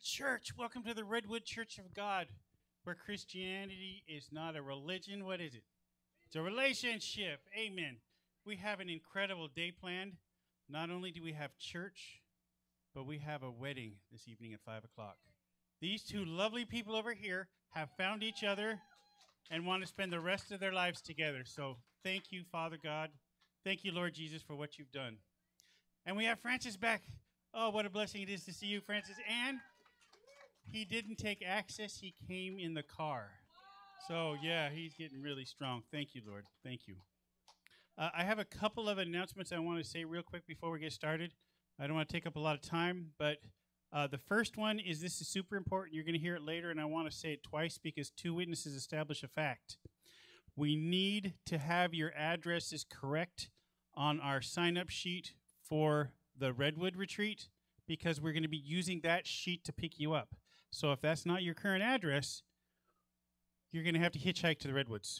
church. Welcome to the Redwood Church of God, where Christianity is not a religion. What is it? It's a relationship. Amen. We have an incredible day planned. Not only do we have church, but we have a wedding this evening at 5 o'clock. These two lovely people over here have found each other and want to spend the rest of their lives together. So thank you, Father God. Thank you, Lord Jesus, for what you've done. And we have Francis back. Oh, what a blessing it is to see you, Francis. And he didn't take access. He came in the car. So, yeah, he's getting really strong. Thank you, Lord. Thank you. I have a couple of announcements I want to say real quick before we get started. I don't want to take up a lot of time, but the first one is this is super important. You're going to hear it later, and I want to say it twice because two witnesses establish a fact. We need to have your addresses correct on our sign-up sheet for the Redwood retreat because we're going to be using that sheet to pick you up. So if that's not your current address, you're going to have to hitchhike to the Redwoods.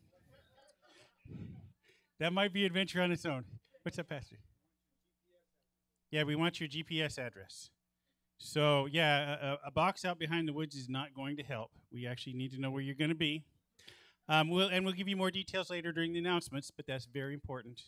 That might be adventure on its own. What's up, Pastor? Yeah, we want your GPS address. So, yeah, a box out behind the woods is not going to help. We actually need to know where you're going to be. We'll give you more details later during the announcements, but that's very important.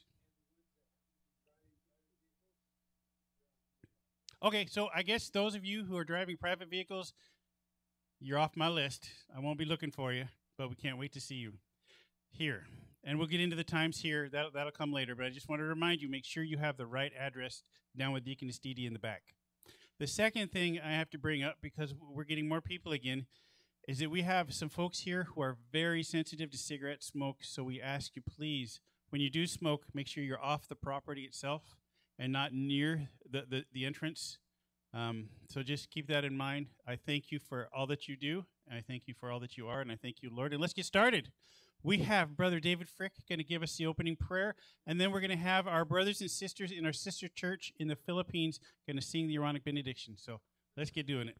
Okay, so I guess those of you who are driving private vehicles, you're off my list. I won't be looking for you, but we can't wait to see you here. And we'll get into the times here. That'll come later, but I just want to remind you, make sure you have the right address down with Deaconess Dee Dee in the back. The second thing I have to bring up, because we're getting more people again, is that we have some folks here who are very sensitive to cigarette smoke, so we ask you, please, when you do smoke, make sure you're off the property itself and not near the entrance. So just keep that in mind. I thank you for all that you do, and I thank you for all that you are, and I thank you, Lord. And let's get started. We have Brother David Frick going to give us the opening prayer, and then we're going to have our brothers and sisters in our sister church in the Philippines going to sing the Aaronic benediction. So let's get doing it.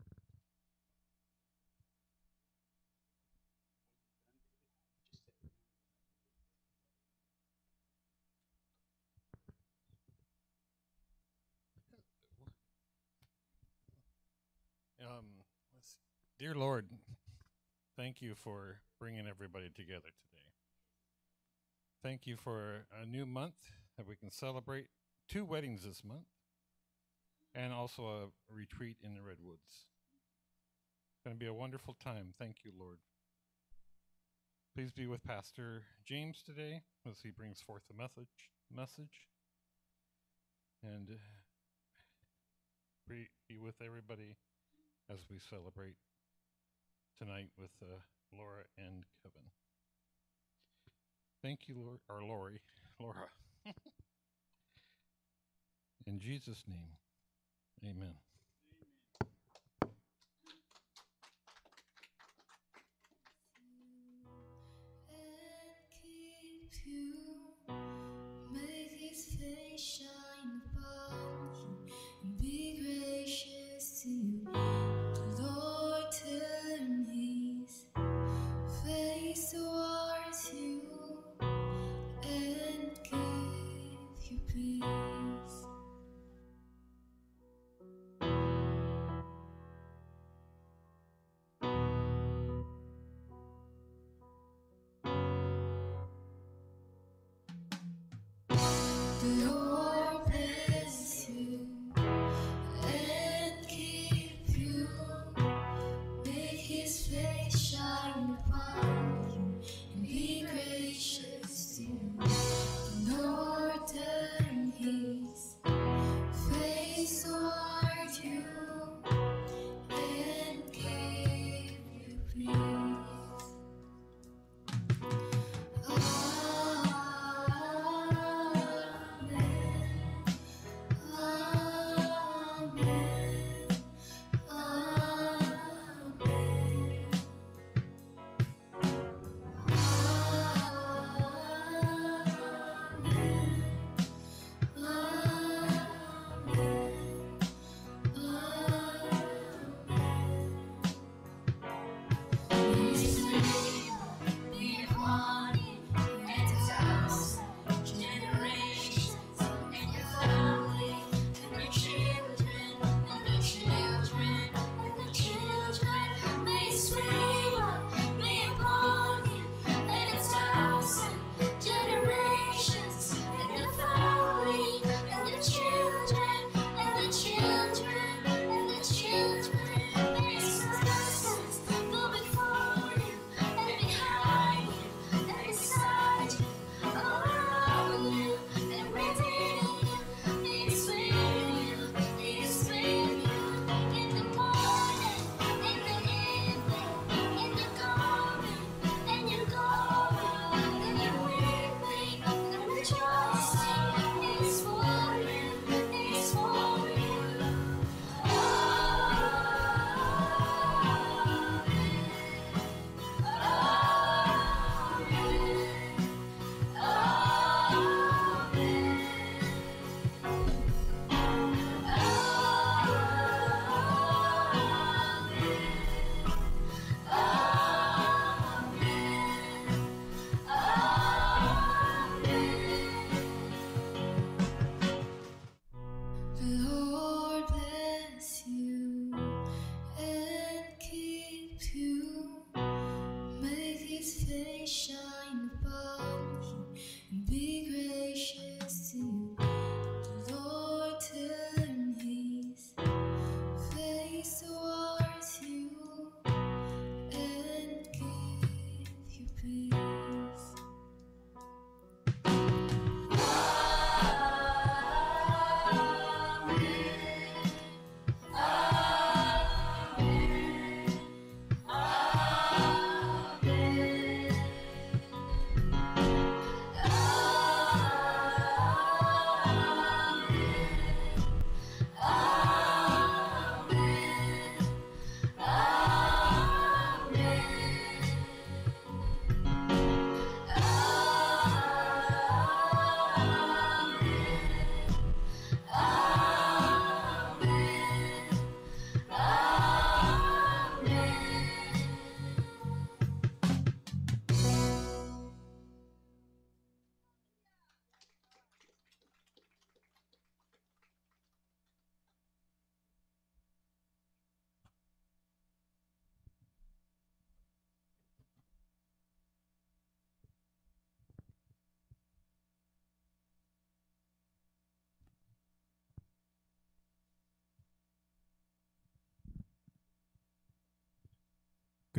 Dear Lord, thank you for bringing everybody together today. Thank you for a new month that we can celebrate 2 weddings this month and also a retreat in the Redwoods. It's going to be a wonderful time. Thank you, Lord. Please be with Pastor James today as he brings forth the message. And be with everybody as we celebrate tonight with Laura and Kevin. Thank you, Lord, or Laura. In Jesus' name, amen. And keep you, make his face shine upon you, and be gracious to you. The Lord turn his face towards you and give you peace. The Lord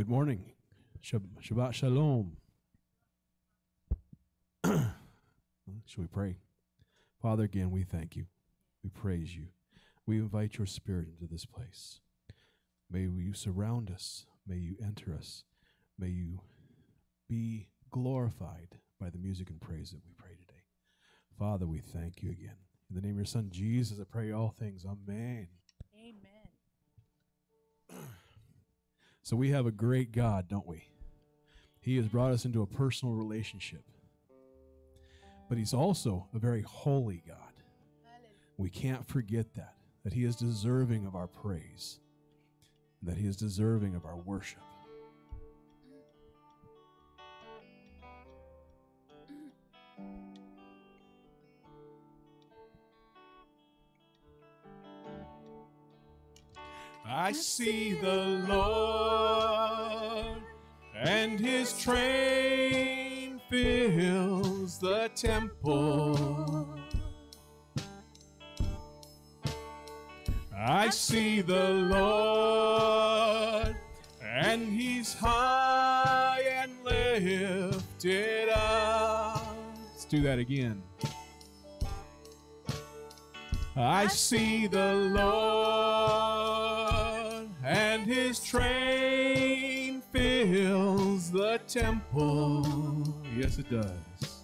Good morning. Shabbat Shalom. Shall we pray? Father, again, we thank you. We praise you. We invite your spirit into this place. May you surround us. May you enter us. May you be glorified by the music and praise that we pray today. Father, we thank you again. In the name of your Son, Jesus, I pray all things. Amen. Amen. So we have a great God, don't we? He has brought us into a personal relationship. But he's also a very holy God. We can't forget that he is deserving of our praise, that he is deserving of our worship. I see the Lord, and his train fills the temple. I see the Lord, and he's high and lifted up. Let's do that again. I see the Lord, and his train fills the temple. Yes, it does.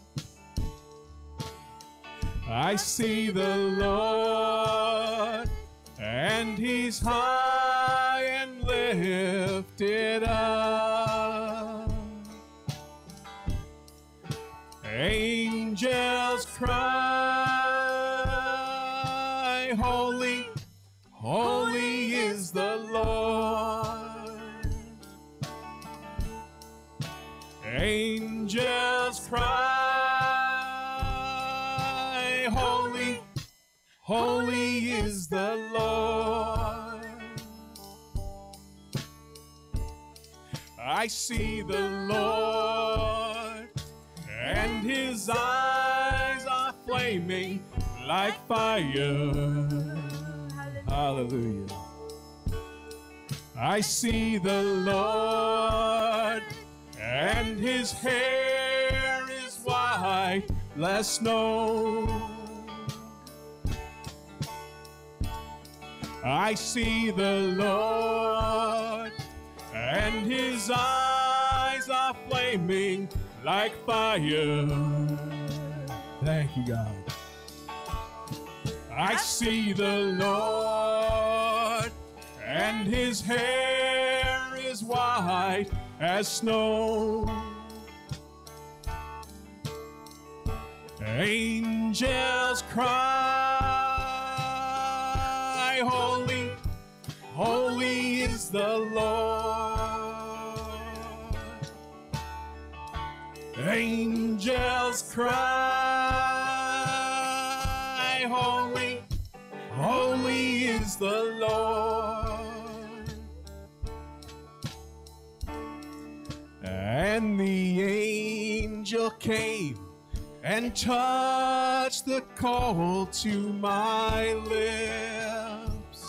I see the Lord, and he's high and lifted up. Angels cry, holy, holy is the Lord. Angels cry, holy, holy is the Lord. I see the Lord, and his eyes are flaming like fire. Hallelujah. I see the Lord, and his hair is white as snow. I see the Lord, and his eyes are flaming like fire. Thank you, God. I see the Lord, and his hair is white as snow. Angels cry, holy, holy is the Lord. Angels cry, holy, holy is the Lord. And the angel came and touched the coal to my lips.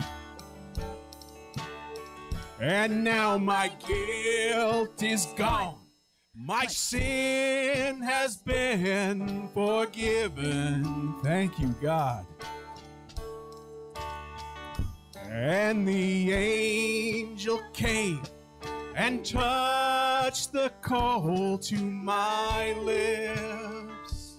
And now my guilt is gone. My sin has been forgiven. Thank you, God. And the angel came and touched the coal to my lips.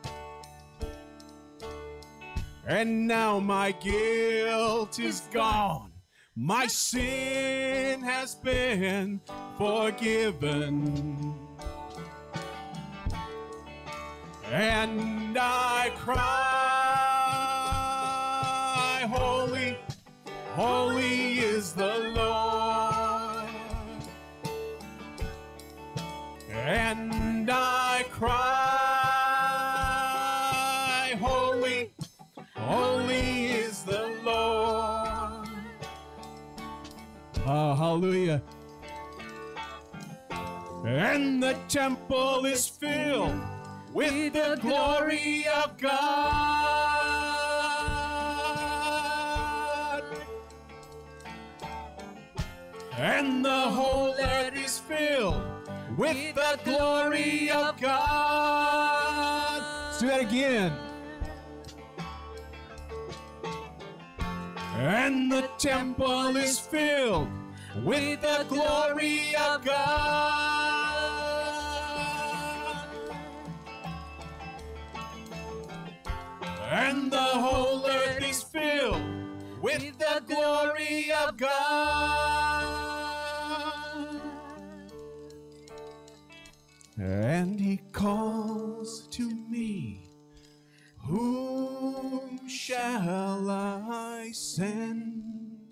And now my guilt is gone. My sin has been forgiven. And I cry, holy, holy is the Lord. And I cry, holy, holy is the Lord. Hallelujah. And the temple is filled with the glory of God. and the whole earth is filled with the glory of God. Let's do that again. And the temple is filled with the glory of God. And the whole earth is filled with the glory of God. And he calls to me, whom shall I send?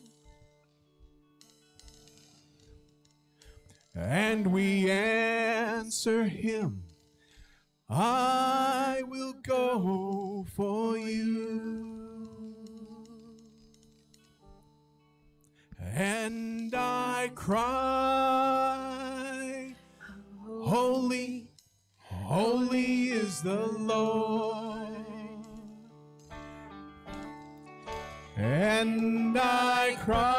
And we answer him, I will go for you. And I cry, holy, holy is the Lord. And I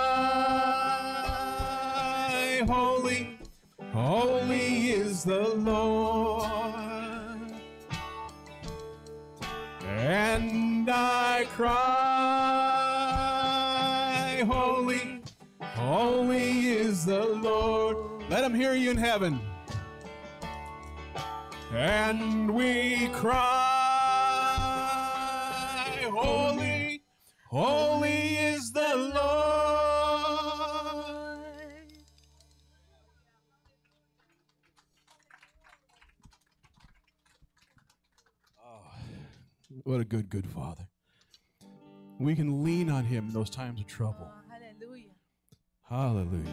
cry, holy, holy is the Lord. And I cry, holy, holy is the Lord. Let him hear you in heaven. And we cry, holy, holy is the Lord. Oh, what a good, good Father. We can lean on him in those times of trouble. Hallelujah. Hallelujah.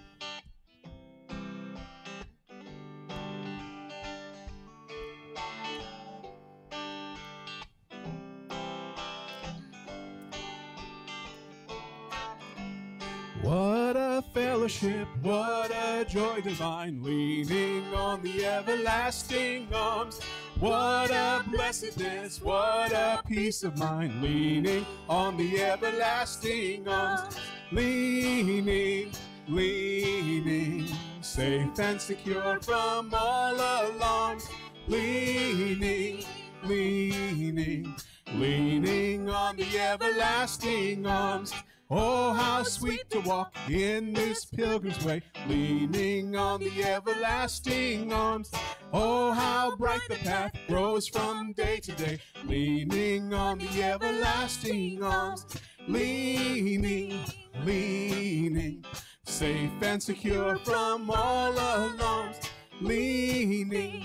What a fellowship, what a joy divine, leaning on the everlasting arms. What a blessedness, what a peace of mind, leaning on the everlasting arms. Leaning, leaning, safe and secure from all alarms. Leaning, leaning, leaning on the everlasting arms. Oh, how sweet to walk in this pilgrim's way, leaning on the everlasting arms. Oh, how bright the path grows from day to day, leaning on the everlasting arms. Leaning, leaning, safe and secure from all alarms. Leaning,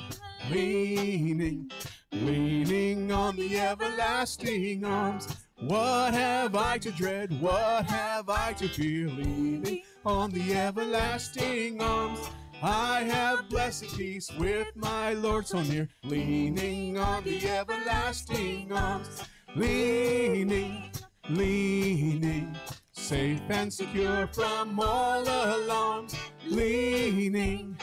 leaning, leaning on the everlasting arms. What have I to dread? What have I to fear? Leaning on the everlasting arms. I have blessed peace with my Lord so near, leaning on the everlasting arms. Leaning, leaning, safe and secure from all alarms. Leaning,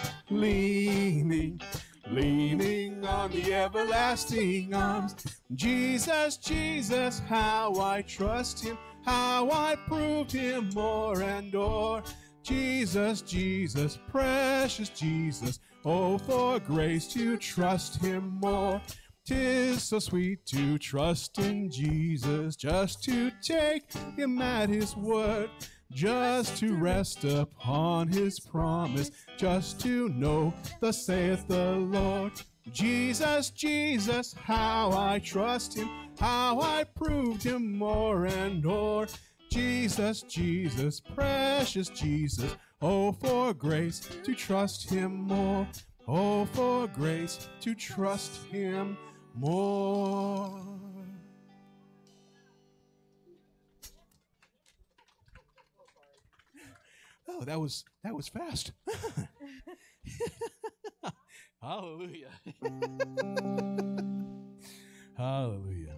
leaning, leaning on the everlasting arms. Jesus, Jesus, how I trust him, how I proved him more and more. Jesus, Jesus, precious Jesus, oh, for grace to trust him more. 'Tis so sweet to trust in Jesus, just to take him at his word, just to rest upon his promise, just to know thus saith the Lord. Jesus, Jesus, how I trust him, how I proved him more and more. Jesus, Jesus, precious Jesus, oh, for grace to trust him more. Oh, for grace to trust him more. Oh, that was fast. Hallelujah. Hallelujah.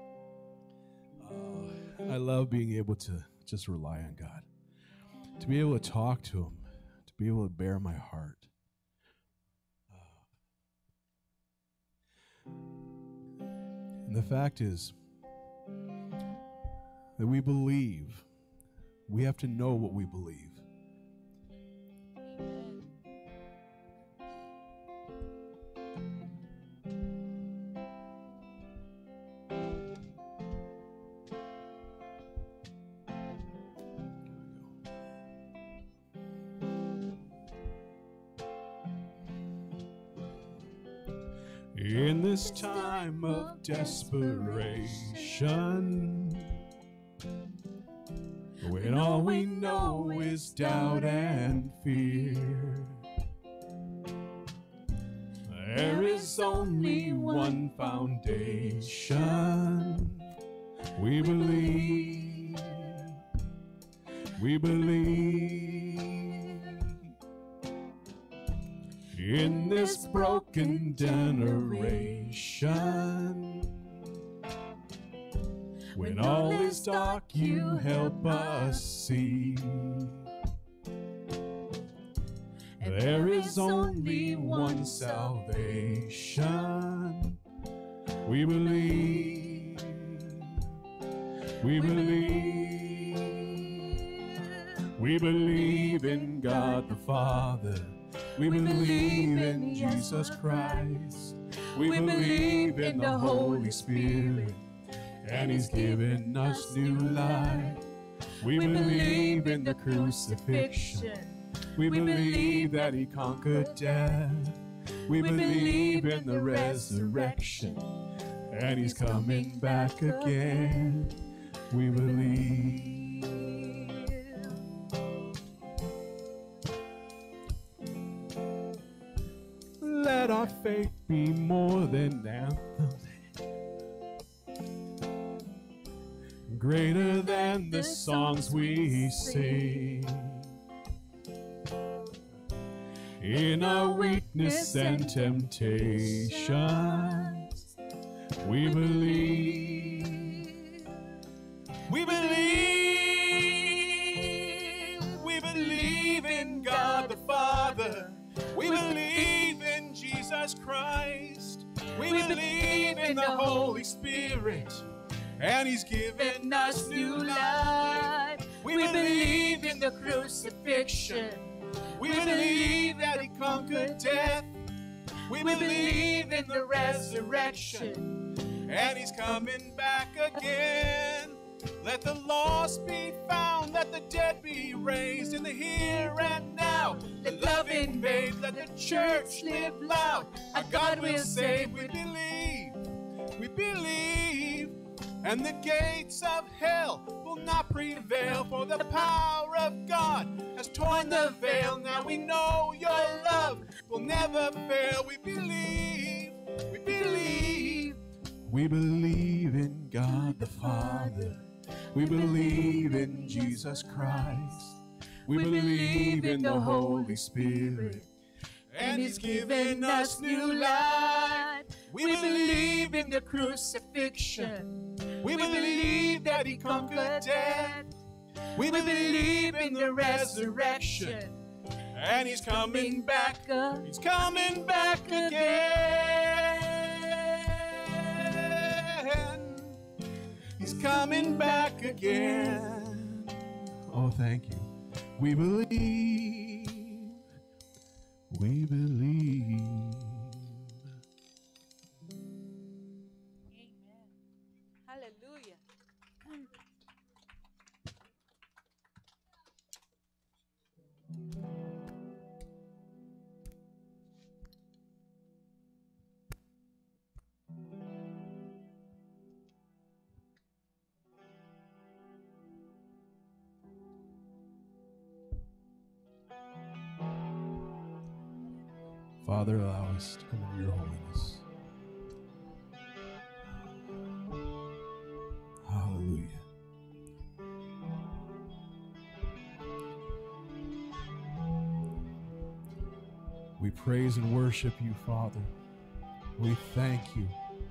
Oh, I love being able to just rely on God, to be able to talk to him, to be able to bear my heart. And the fact is that we believe. We have to know what we believe. In this time of desperation, when all we know is doubt and fear, there is only one foundation. We believe, we believe. In this broken generation, when all is dark, you help us see. There is only one salvation. We believe, we believe, we believe in God the Father. We believe in Jesus Christ. We believe in the Holy Spirit. And He's given us new life. We believe in the crucifixion. We believe that He conquered death. We believe in the resurrection. And He's coming back again. We believe. Let our faith be more than anthems, greater than the songs we sing. In our weakness and temptations, we believe. We believe. We believe in God the Father. We believe in Jesus Christ. We believe in the Holy Spirit. And He's given us new life. We believe in the crucifixion. We believe that He conquered death. We believe in the resurrection. And He's coming back again. Let the lost be found, let the dead be raised in the here and now. Let love invade, let the church live loud. Our God will save, we believe, we believe. And the gates of hell will not prevail, for the power of God has torn the veil. Now we know your love will never fail. We believe, we believe. We believe in God the Father. We believe in Jesus Christ. We believe in the Holy Spirit. And He's given us new life. We believe in the crucifixion. We believe that He conquered death. We believe in the resurrection. And He's coming back. He's coming back again. He's coming back again. Oh, thank you. We believe. We believe. Amen. Hallelujah. Father, allow us to come into your holiness. Hallelujah. We praise and worship you, Father. We thank you.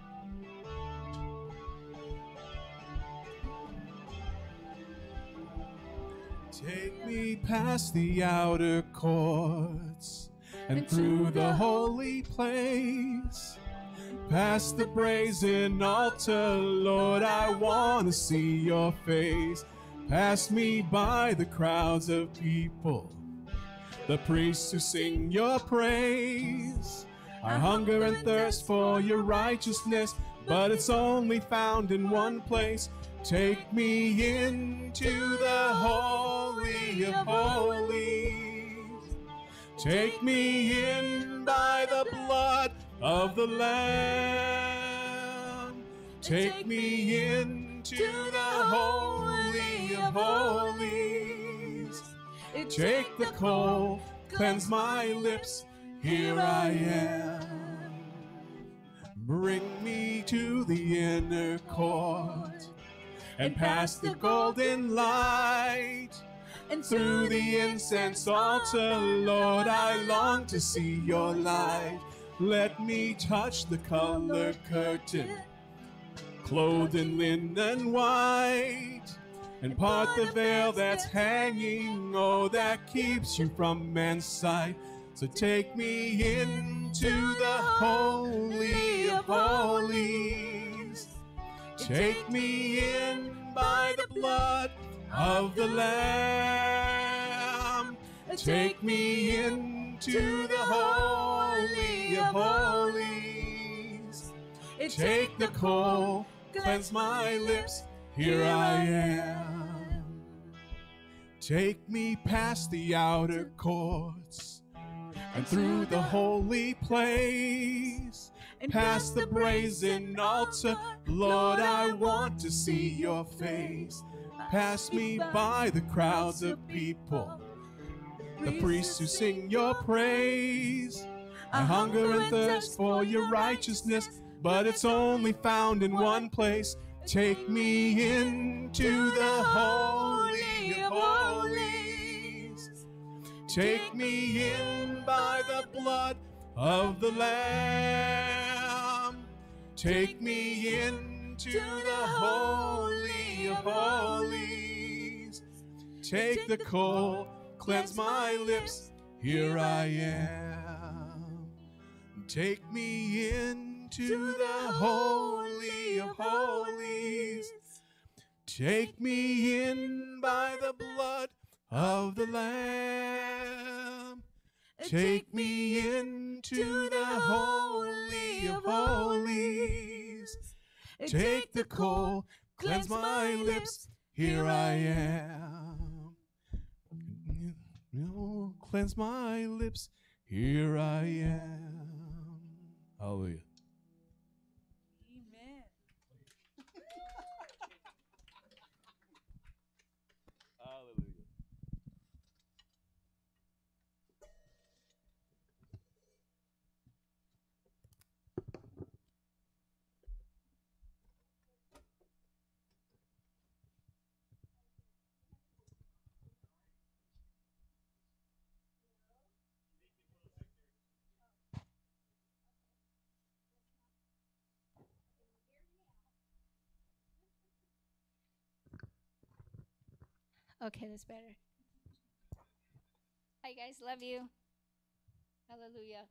Take me past the outer courts and through the holy place, past the brazen altar, Lord, I want to see your face. Pass me by the crowds of people, the priests who sing your praise. I hunger and thirst for your righteousness, but it's only found in one place. Take me into the Holy of Holies. Take me in by the blood of the Lamb. Take me into the Holy of Holies. Take the coal, cleanse my lips, here I am. Bring me to the inner court and past the golden light. And through the incense altar, Lord, I long to see your light. Let me touch the colored curtain, clothed in linen white, and part the veil that's hanging, oh, that keeps you from man's sight. So take me into the Holy of Holies. Take me in by the blood of the Lamb. Take me into the Holy of Holies. Take the coal, cleanse my lips, here I am. Take me past the outer courts and through the holy place, past the brazen altar, Lord, I want to see your face. Pass me by the crowds of people, the priests who sing your praise. I hunger and thirst for your righteousness, but it's only found in one place. Take me into the Holy of Holies. Take me in by the blood of the Lamb. Take me into the Holy of Holies. Take the coal, cleanse my lips, here I am. Take me into the Holy of Holies. Take me in by the blood of the Lamb. Take me into the Holy of Holies. Take the coal, cleanse my lips, here I am. Cleanse my lips, here I am. Hallelujah. Amen. Hallelujah. Okay, that's better. Hi, guys. Love you. Hallelujah.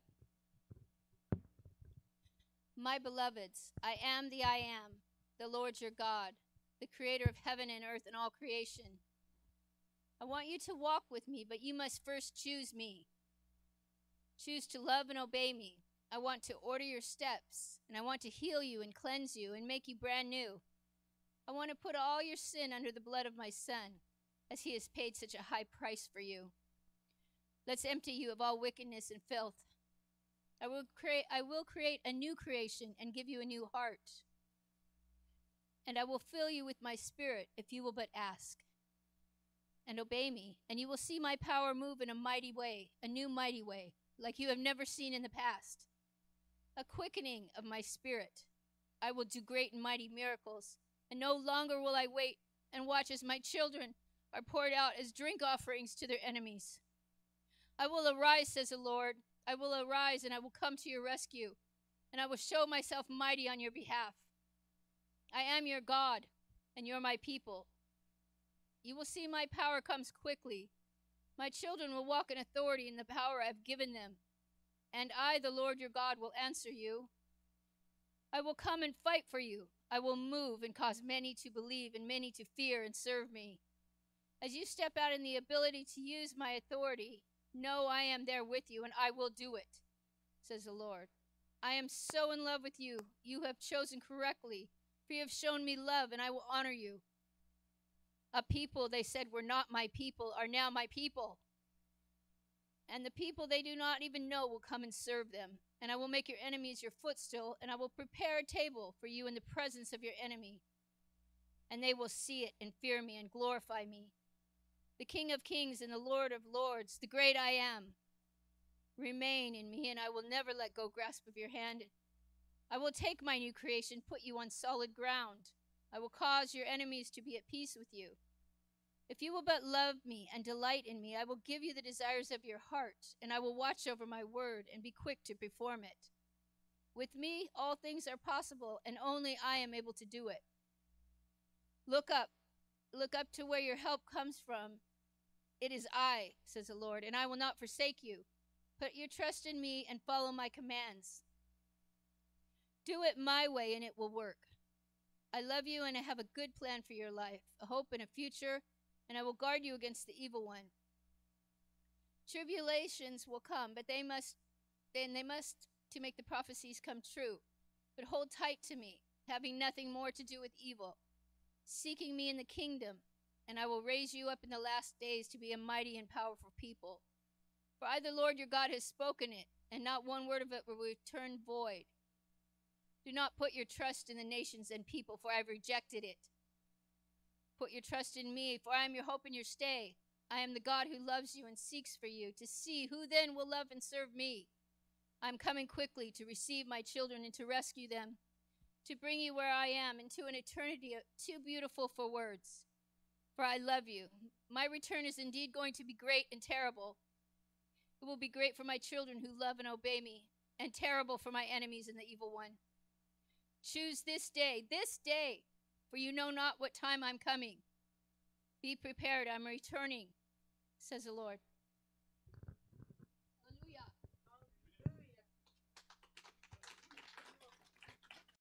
My beloveds, I am the I am, the Lord your God, the creator of heaven and earth and all creation. I want you to walk with me, but you must first choose me. Choose to love and obey me. I want to order your steps, and I want to heal you and cleanse you and make you brand new. I want to put all your sin under the blood of my Son, as he has paid such a high price for you. Let's empty you of all wickedness and filth. I will create a new creation and give you a new heart. And I will fill you with my spirit if you will but ask and obey me, and you will see my power move in a mighty way, a new mighty way, like you have never seen in the past. A quickening of my spirit. I will do great and mighty miracles, and no longer will I wait and watch as my children are poured out as drink offerings to their enemies. I will arise, says the Lord. I will arise, and I will come to your rescue, and I will show myself mighty on your behalf. I am your God, and you're my people. You will see my power comes quickly. My children will walk in authority in the power I've given them, and I, the Lord your God, will answer you. I will come and fight for you. I will move and cause many to believe and many to fear and serve me. As you step out in the ability to use my authority, know I am there with you, and I will do it, says the Lord. I am so in love with you. You have chosen correctly, for you have shown me love, and I will honor you. A people they said were not my people are now my people. And the people they do not even know will come and serve them. and I will make your enemies your footstool, and I will prepare a table for you in the presence of your enemy. And they will see it and fear me and glorify me. The King of kings and the Lord of lords, the great I am. Remain in me, and I will never let go grasp of your hand. I will take my new creation, put you on solid ground. I will cause your enemies to be at peace with you. If you will but love me and delight in me, I will give you the desires of your heart, and I will watch over my word and be quick to perform it. With me, all things are possible, and only I am able to do it. Look up to where your help comes from. It is I, says the Lord, and I will not forsake you. Put your trust in me and follow my commands. Do it my way, and it will work. I love you, and I have a good plan for your life, a hope and a future, and I will guard you against the evil one. Tribulations will come, but they must to make the prophecies come true. But hold tight to me, having nothing more to do with evil, seeking me in the kingdom, and I will raise you up in the last days to be a mighty and powerful people. For I, the Lord your God, has spoken it, and not one word of it will return void. Do not put your trust in the nations and people, for I have rejected it. Put your trust in me, for I am your hope and your stay. I am the God who loves you and seeks for you, to see who then will love and serve me. I am coming quickly to receive my children and to rescue them, to bring you where I am into an eternity too beautiful for words. For I love you. My return is indeed going to be great and terrible. It will be great for my children who love and obey me, and terrible for my enemies and the evil one. Choose this day, for you know not what time I'm coming. Be prepared, I'm returning, says the Lord.